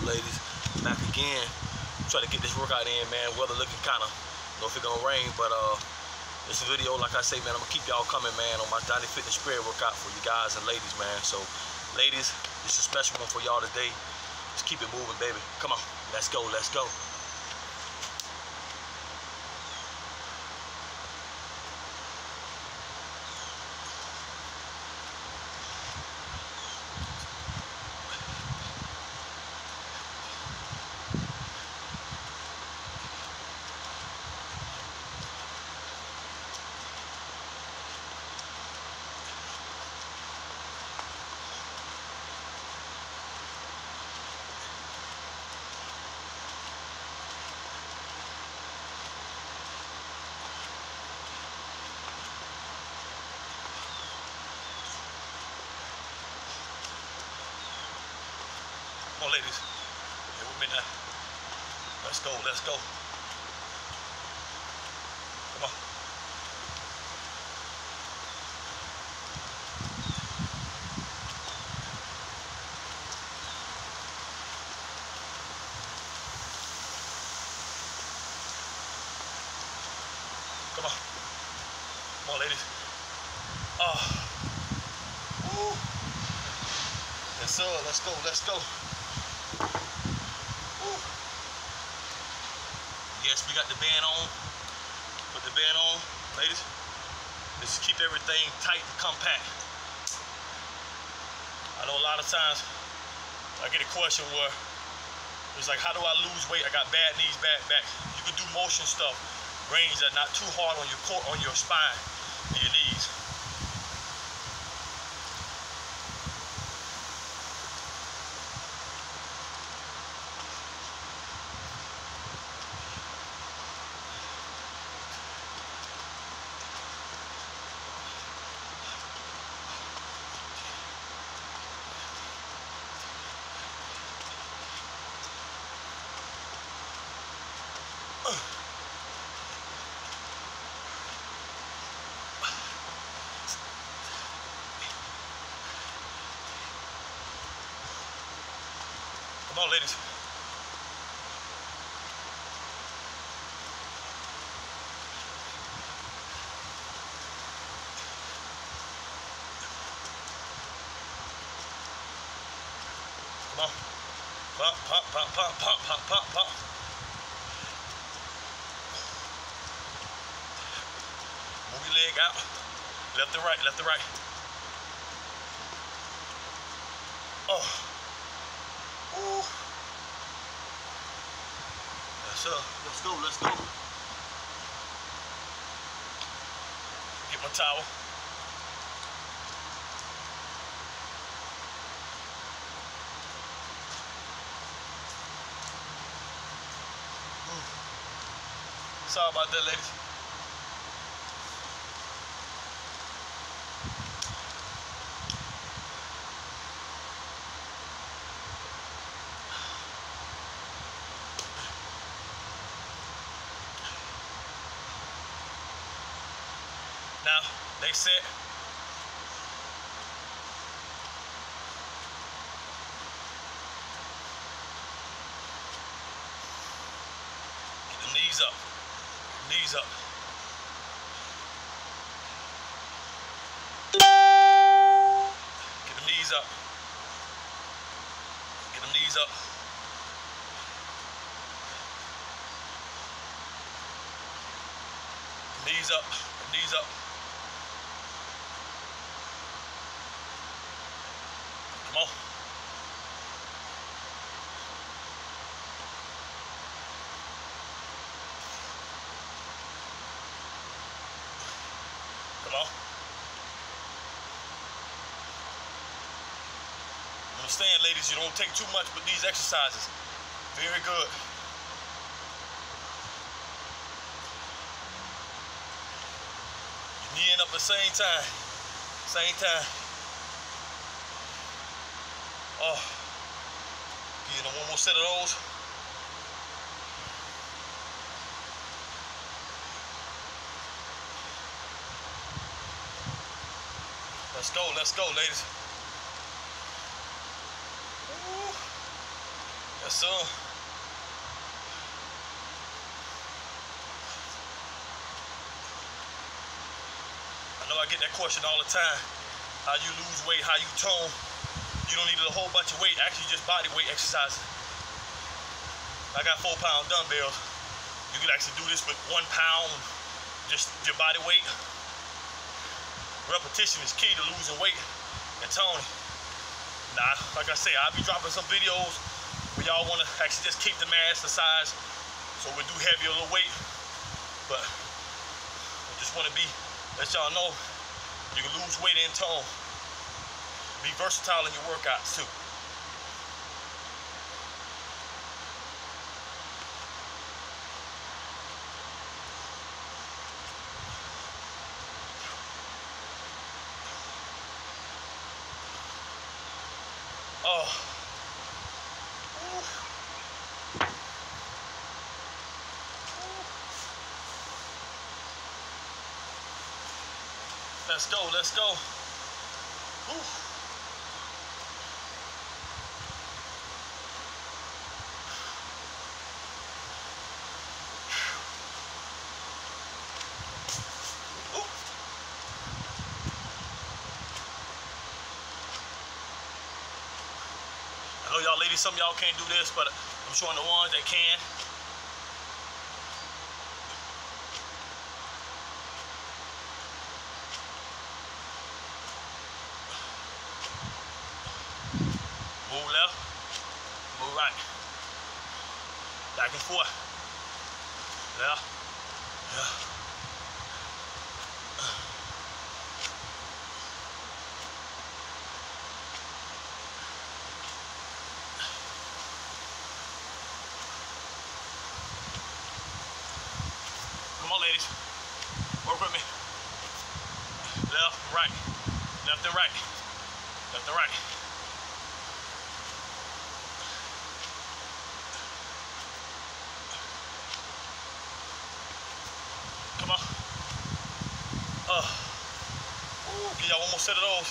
ladies? Back again. Try to get this workout in, man. Weather looking kind of, don't know if it's gonna rain, but this video, like I say, man, I'm gonna keep y'all coming, man, on my Dottie Fitness Spirit workout for you guys and ladies, man. So, ladies, this is a special one for y'all today. Let's keep it moving, baby. Come on, let's go, let's go. Come on, ladies. Here with me now. Let's go, let's go. Come on. Come on. Come on, ladies. Woo. Yes, sir. Let's go, let's go. Yes, we got the band on. Put the band on, ladies. Just keep everything tight and compact. I know a lot of times I get a question where it's like, how do I lose weight? I got bad knees, bad back. You can do motion stuff, range that not too hard on your core, on your spine, and your knees. Come on, ladies. Come on. Pop, pop, pop, pop, pop, pop, pop, pop. Move your leg out. Left and right, left and right. Oh. Ooh. Yes, sir. Let's go, let's go. Get my towel. Sorry about that, ladies. Now, they set. Get the knees up. Knees up. Get the knees up. Get the knees up. Knees up. Knees up. Come on. Come on. Understand, ladies, you don't take too much with these exercises. Very good. You're kneeing up at the same time. Same time. Oh. You know, one more set of those. Let's go, ladies. Woo. Yes, sir. I know I get that question all the time. How you lose weight, how you tone. You don't need a whole bunch of weight, actually just body weight exercises. I got 4-pound dumbbells. You can actually do this with 1 pound, just your body weight. Repetition is key to losing weight and toning. Now, like I say, I'll be dropping some videos where y'all want to actually just keep the mass the size, so we do heavier little weight. But I just want to let y'all know you can lose weight and tone. Be versatile in your workouts too. Oh. Let's go, let's go. Whew. I know y'all ladies, some of y'all can't do this, but I'm showing the ones that can. Move left, move right. Back and forth. Left, yeah. Come on, ladies. Work with me. Left, right. Left and right. Left and right. Come on. Ooh, give y'all one more set of those.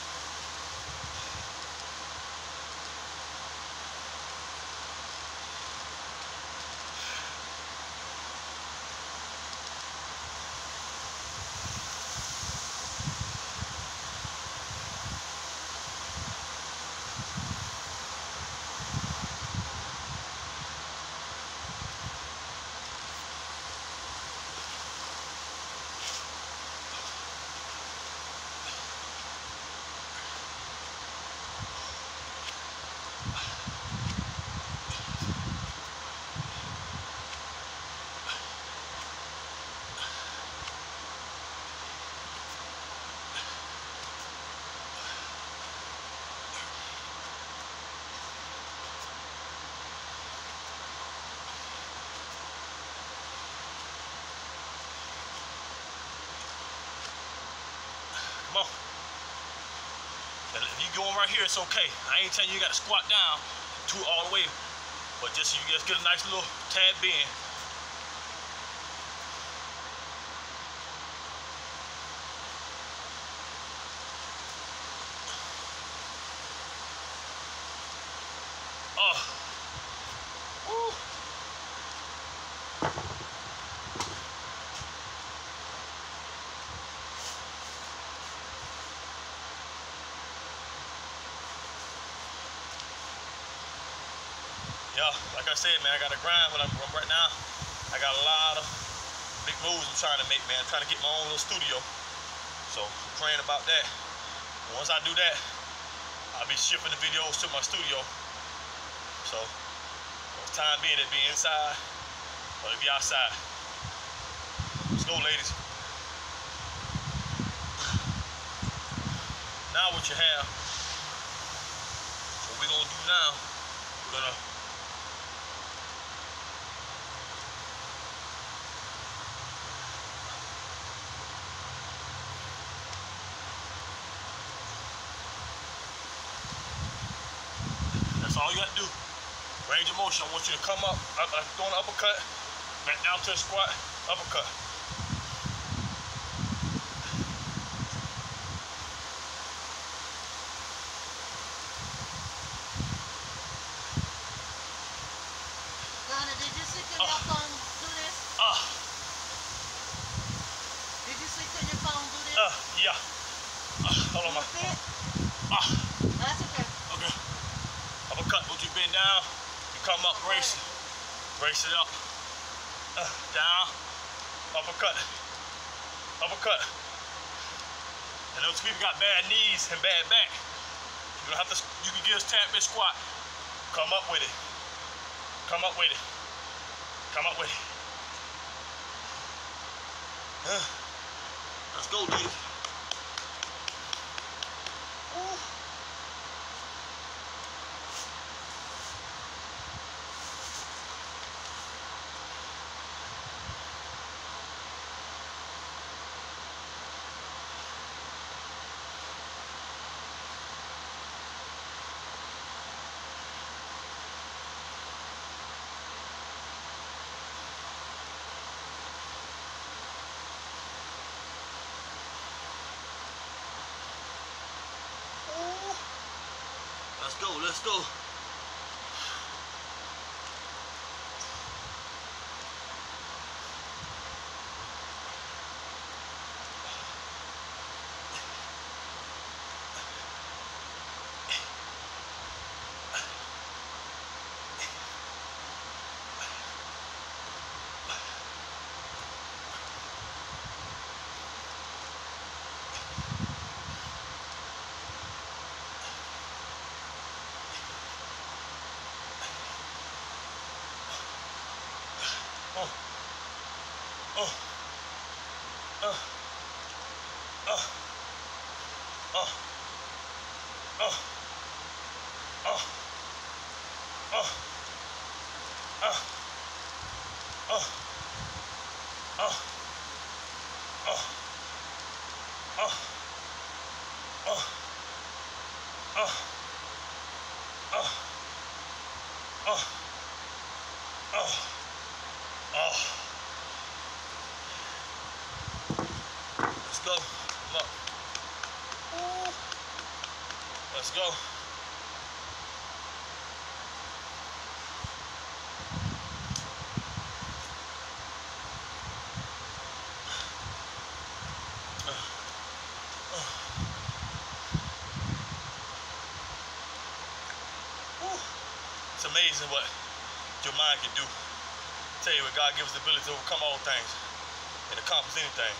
Come on. Now, if you going right here, it's okay. I ain't telling you got to squat down all the way, but just so you just get a nice little tad bend. Woo. Yeah, like I said, man, I got to grind when I'm right now. I got a lot of big moves I'm trying to make, man. I'm trying to get my own little studio. So, I'm praying about that. And once I do that, I'll be shipping the videos to my studio. So, for the time being, it'll be inside or it'll be outside. Let's go, ladies. Now what you have, what we're going to do now, we're going to all you got to do, range of motion. I want you to come up, throw an uppercut, back down to a squat, uppercut. down, you come up, brace it up, down, uppercut, uppercut. And those people got bad knees and bad back. You don't have to, you can just tap this squat. Come up with it. Come up with it. Come up with it. Let's go, dude. Let's go, let's go. Let's go. Come up. Let's go. It's amazing what your mind can do. Tell you what, God gives us the ability to overcome all things and accomplish anything.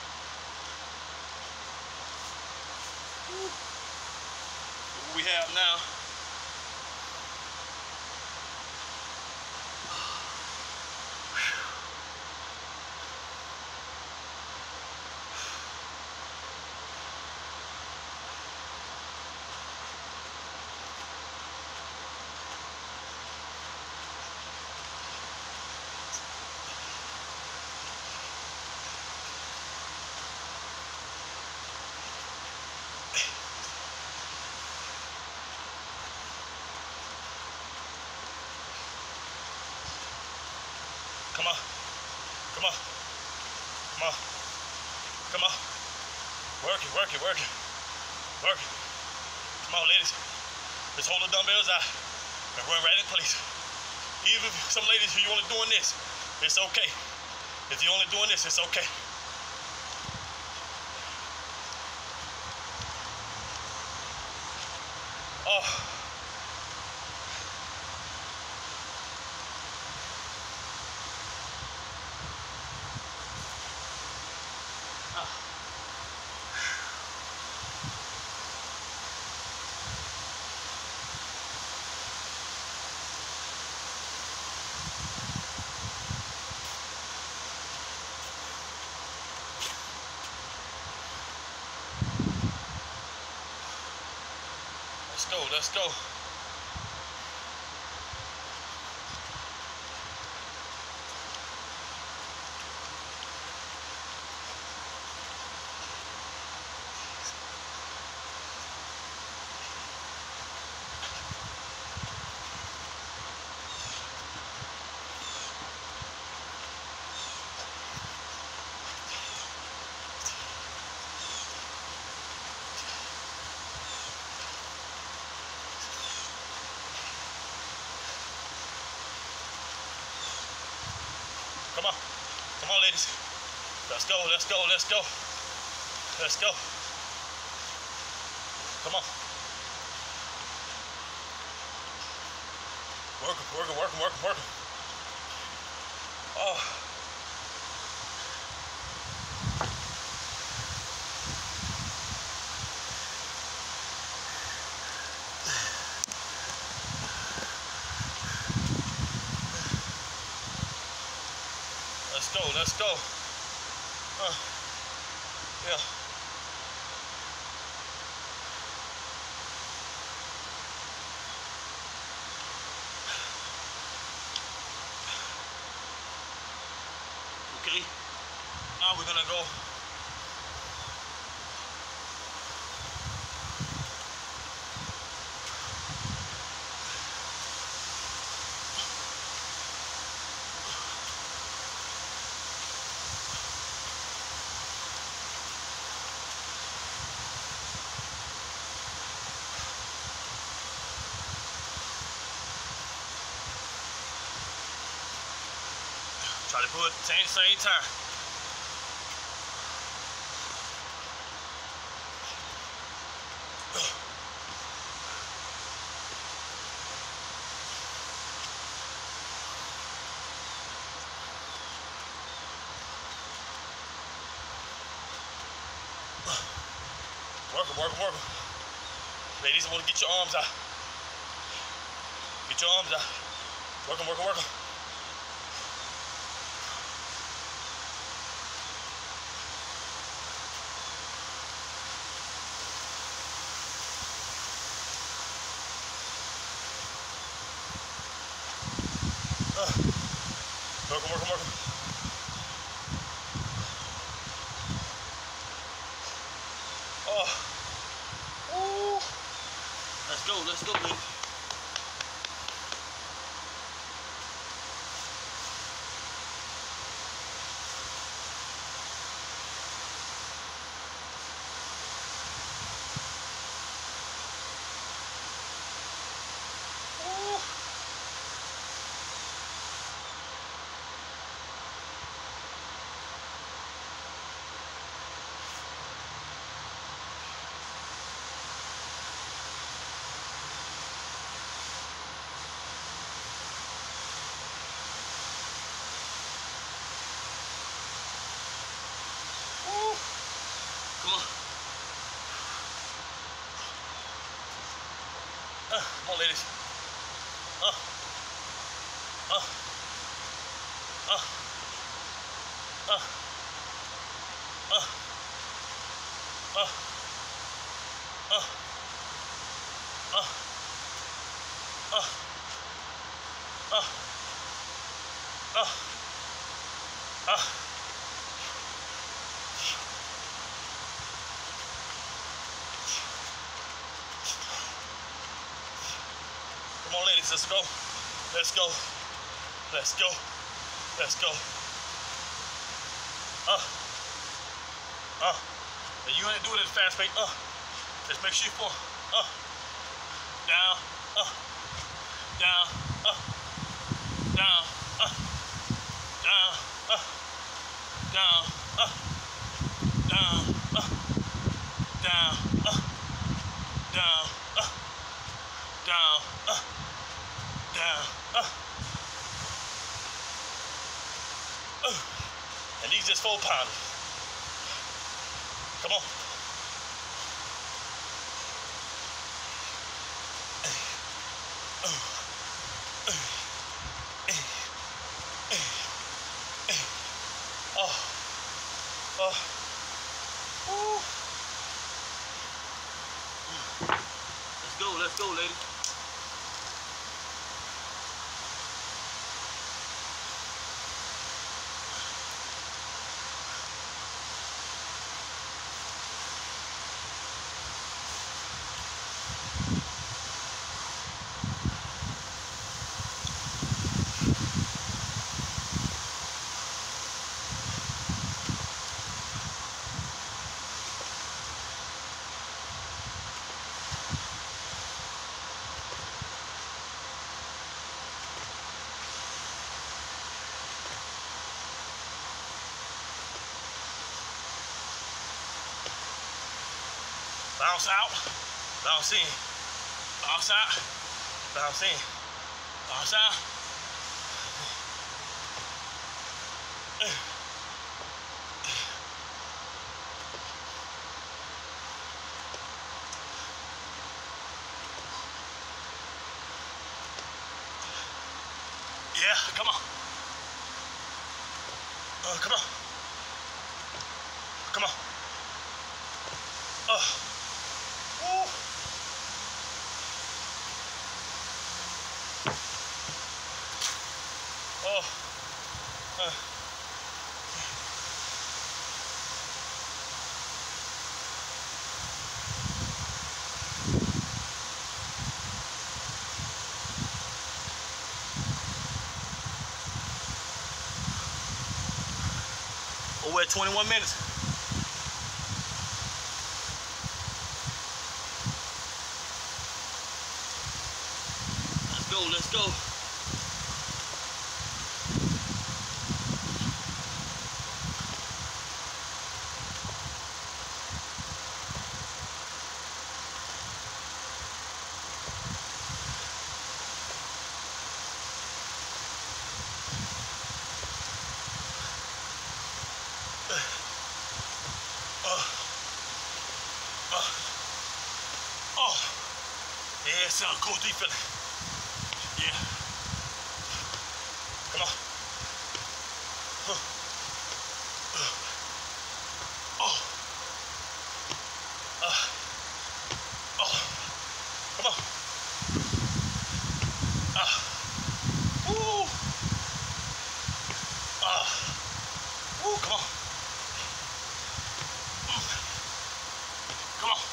What we have now. Come on, come on, come on, come on. Work it, work it, work it, work it. Come on, ladies. Just hold the dumbbells out and run right in place. Even if some ladies, if you're only doing this, it's okay. If you're only doing this, it's okay. Oh. Let's go. Come on. Come on, ladies. Let's go, let's go, let's go. Let's go. Come on. Working. Oh. Let's go. Yeah. Okay. Now we're gonna go. Try to put same time. Working. Ladies, I want to get your arms out. Get your arms out. Working. Working. Oh. Ooh. Let's go, baby. Come on. Come on, ladies. Come on, ladies, let's go. And you ain't do it at a fast pace. Just make sure you fall. Down. Down. Down. Down. Down. Down. Down. Down. Down. Down. And these just 4-pounders. Come on. Let's go, lady. Bounce out, bounce in, bounce out, bounce in. Sound? Yeah, come on. Come on. Come on. Woo. We're at 21 minutes. Let's go, let's go. Yeah, it sounds cool, deep feeling. Yeah. Come on. Come on. Woo. Woo, come on. Come on.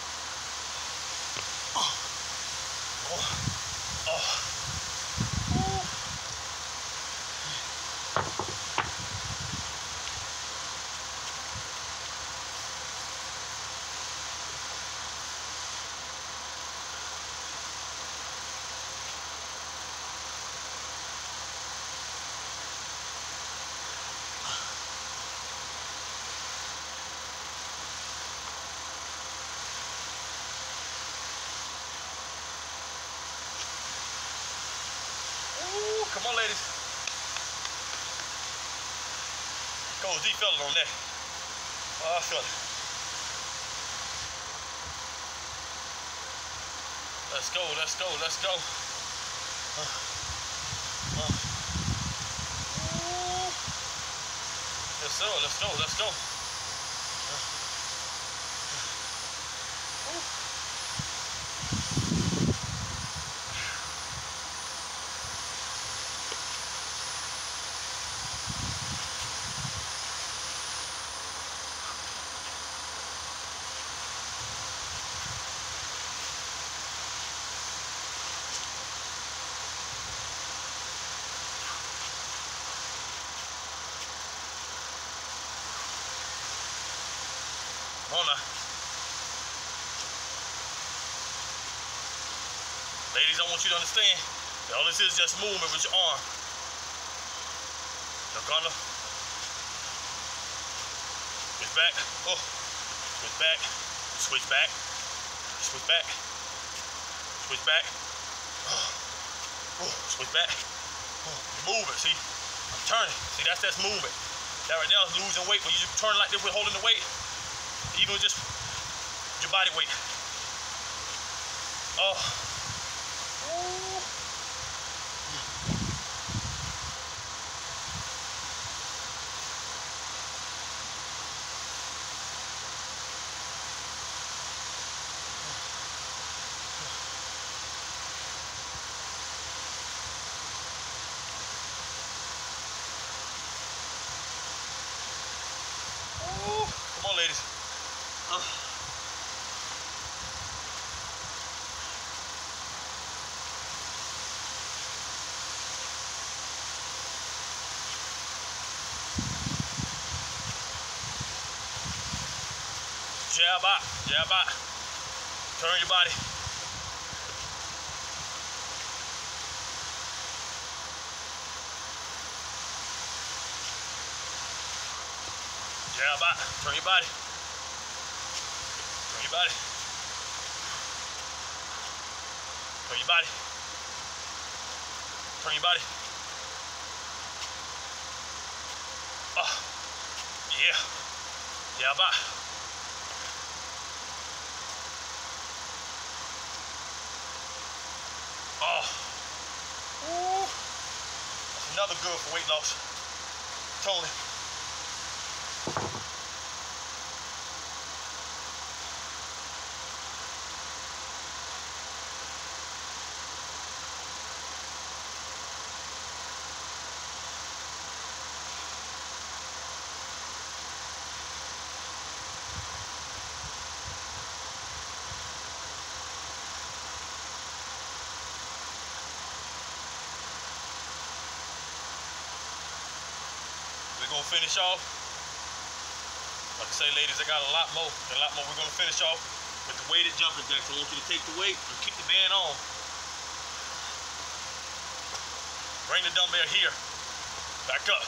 Come on, ladies. Go, deep feeling on that. Oh, I feel it. Let's go, let's go, let's go. Yes, sir, let's go, let's go. Come on now. Ladies, I want you to understand that all this is just movement with your arm. You're gonna switch back. Switch back. Switch back. Switch back. Switch back. Switch back. You're moving, see? I'm turning. See, that's movement. That right now is losing weight. When you just turn like this with holding the weight, even with just your body weight. Come on, ladies. Jab out, jab out. Turn your body. Jab out, turn your body. Turn your body. Turn your body. Turn your body. Yeah. Yeah, bye. Ooh. That's another good for weight loss. Totally. We're gonna finish off. Like I say, ladies, I got a lot more. We're gonna finish off with the weighted jumping jacks. I want you to take the weight and keep the band on. Bring the dumbbell here. Back up.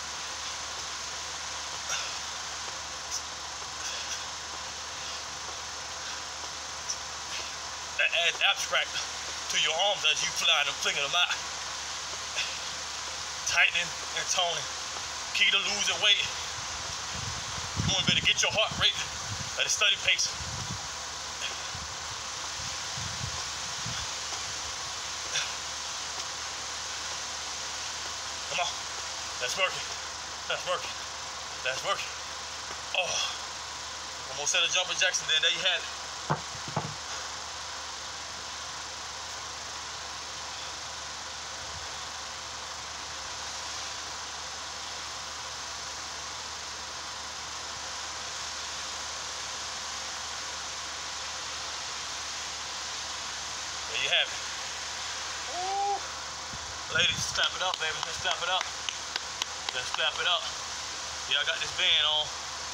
That adds abstract to your arms as you fly them, flinging them out. Tightening and toning. Key to losing weight. You want to better get your heart rate at a steady pace. Come on. That's working. That's working. That's working. Oh. One more set of jumping jacks and then there you have it. There you have it. Ooh. Ladies, clap it up, baby. Let's clap it up. Let's clap it up. Yeah, I got this band on.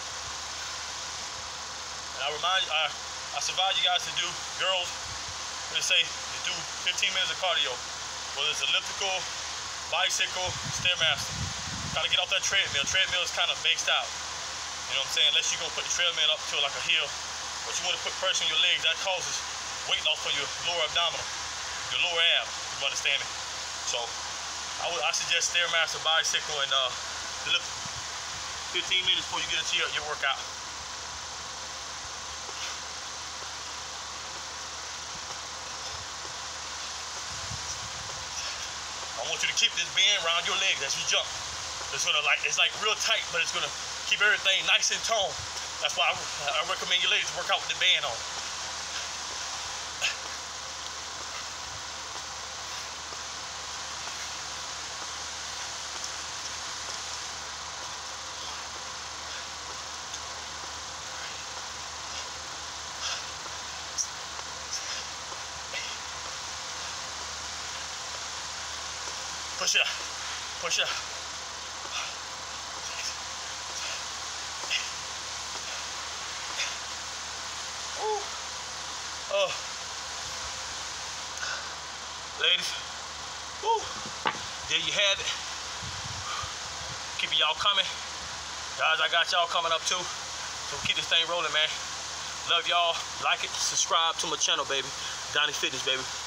And I advise you guys to do, girls, let's say, to do 15 minutes of cardio. Whether it's elliptical, bicycle, Stairmaster. Gotta get off that treadmill. Treadmill is kind of based out. You know what I'm saying? Unless you're gonna put the treadmill up to like a hill. But you want to put pressure on your legs, that causes weight loss for your lower abdominal, your lower ab, you understand me? So I suggest Stairmaster, bicycle, and lift 15 minutes before you get into your workout. I want you to keep this band around your legs as you jump. It's like real tight, but it's gonna keep everything nice and toned. That's why I recommend your ladies to work out with the band on. Push it up, push it up. Oh, ladies, woo. There you have it. Keeping y'all coming. Guys, I got y'all coming up too. So keep this thing rolling, man. Love y'all. Like it, subscribe to my channel, baby. Donnie Fitness, baby.